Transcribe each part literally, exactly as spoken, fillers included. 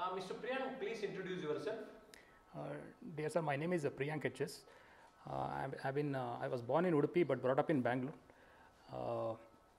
Uh, Mister Priyank, please introduce yourself. Uh, dear sir, my name is uh, Priyank H S. Uh, I've, I've been, uh, I was born in Udupi but brought up in Bangalore. Uh,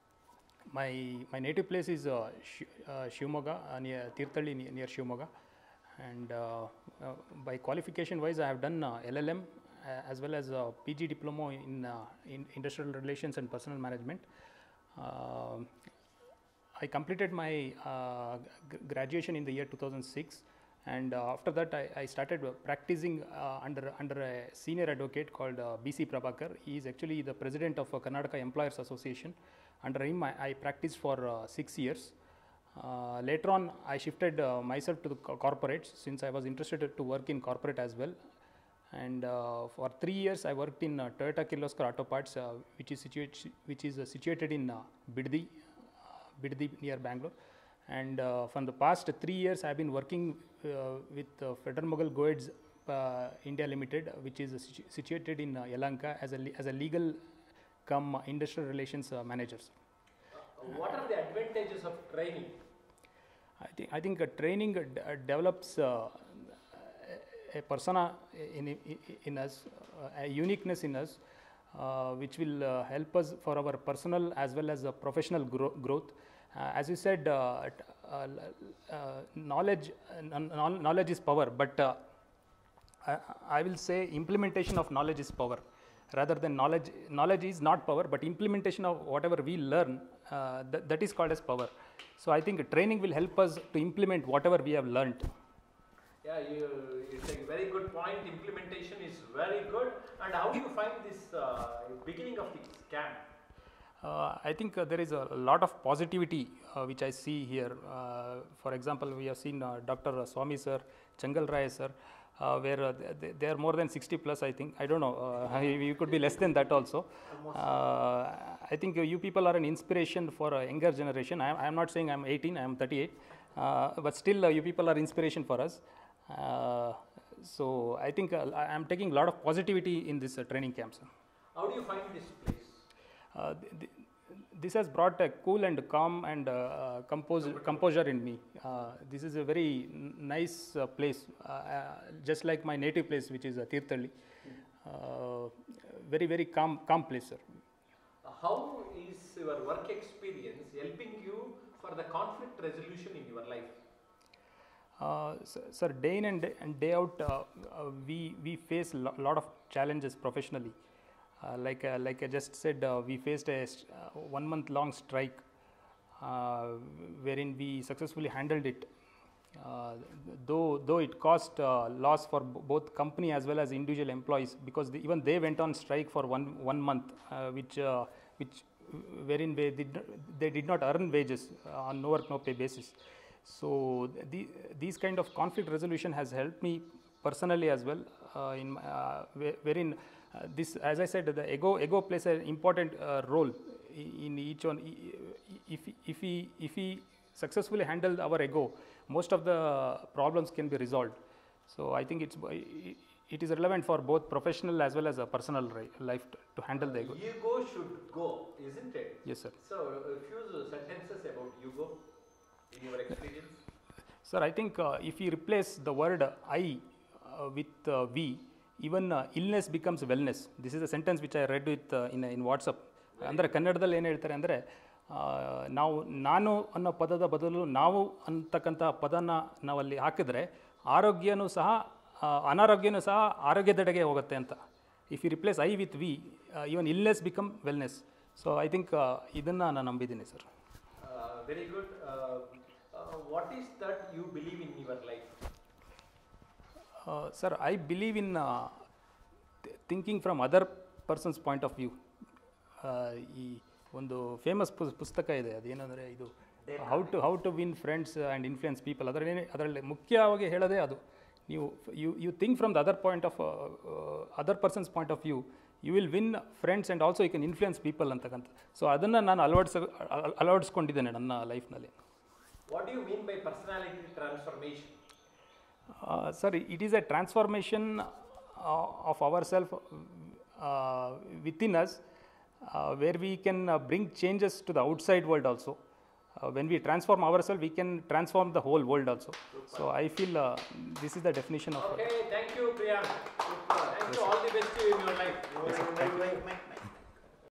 my, my native place is uh, Sh uh, Shivamogga, uh, near Tirthalli, near, near Shivamogga. And uh, uh, by qualification wise, I have done uh, L L M uh, as well as uh, P G diploma in, uh, in industrial relations and personal management. Uh, I completed my uh, graduation in the year two thousand six, and uh, after that I, I started practicing uh, under, under a senior advocate called uh, B C Prabhakar. He is actually the president of uh, Karnataka Employers Association. Under him I, I practiced for uh, six years. Uh, later on I shifted uh, myself to the co corporates, since I was interested to work in corporate as well. And uh, for three years I worked in uh, Toyota Kirloskar Auto Parts, uh, which is, situa which is uh, situated in uh, Biddi. Biddi near Bangalore, and uh, from the past three years I have been working uh, with uh, Federal Mughal Goeds uh, India Limited, which is uh, situ situated in uh, Yelahanka as a, as a legal cum industrial relations uh, managers. Uh, what are the advantages of training? I think, I think uh, training uh, d uh, develops uh, a persona in, in, in us, uh, a uniqueness in us, uh, which will uh, help us for our personal as well as uh, professional gro growth. Uh, as you said, uh, uh, uh, knowledge, uh, knowledge is power, but uh, I, I will say implementation of knowledge is power. Rather than knowledge, knowledge is not power, but implementation of whatever we learn, uh, th that is called as power. So I think training will help us to implement whatever we have learned. Yeah, you, it's a very good point. Implementation is very good. And how do you find this uh, beginning of the scam? Uh, I think uh, there is a lot of positivity uh, which I see here. Uh, for example, we have seen uh, Doctor Swami sir, Changal Rai sir, uh, where uh, they, they are more than sixty plus, I think. I don't know, uh, you could be less than that also. Uh, I think uh, you people are an inspiration for a younger generation. I am not saying I am eighteen, I am thirty-eight, uh, but still uh, you people are inspiration for us. Uh, so I think uh, I am taking a lot of positivity in this uh, training camp, sir. How do you find this place? Uh, th th this has brought a cool and calm and uh, uh, compose composure in me. Uh, this is a very nice uh, place, uh, uh, just like my native place, which is uh, Tirthalli. Uh, very, very calm, calm place, sir. Uh, how is your work experience helping you for the conflict resolution in your life? Uh, sir, sir, day in and day, and day out, uh, uh, we, we face a lo lot of challenges professionally. Uh, like, uh, like I just said, uh, we faced a uh, one month long strike, uh, wherein we successfully handled it. Uh, though, though it caused uh, loss for both company as well as individual employees, because they, even they went on strike for one, one month, uh, which, uh, which, wherein they did, they did not earn wages on no work, no pay basis. So the, these kind of conflict resolution has helped me personally as well, uh, in my, uh, wherein uh, this, as I said, the ego, ego plays an important uh, role in each one. If, if, we, if we successfully handle our ego, most of the problems can be resolved. So I think it's, it is relevant for both professional as well as a personal life to, to handle the ego. Ego should go, isn't it? Yes, sir. So a few sentences about ego in your experience. Sir, I think uh, if you replace the word I uh, with uh, we, even uh, illness becomes wellness. This is a sentence which I read with uh, in, in WhatsApp. ಅಂದರೆ ಕನ್ನಡದಲ್ಲಿ ಏನು ಹೇಳ್ತಾರೆ ಅಂದರೆ ನಾವು ನಾನು ಅನ್ನೋ ಪದದ ಬದಲು ನಾವು ಅಂತಕ್ಕಂಥ ಪದನ ನಾವಲ್ಲಿ ಹಾಕಿದರೆ ಆರೋಗ್ಯನೂ ಸಹ ಅನಾರೋಗ್ಯನೂ ಸಹ ಆರೋಗ್ಯದೆಡೆಗೆ ಹೋಗುತ್ತೆ ಅಂತ. If you replace I with we, even illness become wellness. So I think ಇದನ್ನು ನಾನು ನಂಬಿದ್ದೀನಿ sir. Very good. What is that you believe in your life? Sir, I believe in thinking from other persons point of view. ಈ ಒಂದು famous ಪುಸ್ತಕ ಇದೆ, ಅದೇನೆಂದರೆ ಇದು how to how to win friends and influence people. ಅದರಲ್ಲಿ ಅದರಲ್ಲಿ ಮುಖ್ಯವಾಗಿ ಹೇಳೋದೇ ಅದು. ನೀವು you you think from the other point of other persons point of view, you will win friends and also you can influence people ಅಂತಕ್ಕಂಥ. So ಅದನ್ನು ನಾನು ಅಳವಡಿಸ ಅಳವಡಿಸ್ಕೊಂಡಿದ್ದೇನೆ ನನ್ನ ಲೈಫ್ನಲ್ಲಿ. What do you mean by personality transformation? Sir, it is a transformation of our self within us, Uh, where we can uh, bring changes to the outside world also. uh, when we transform ourselves, we can transform the whole world also. Super. So I feel uh, this is the definition of. Okay, thank you, Priyank. Super. Thank you. All the best to you in your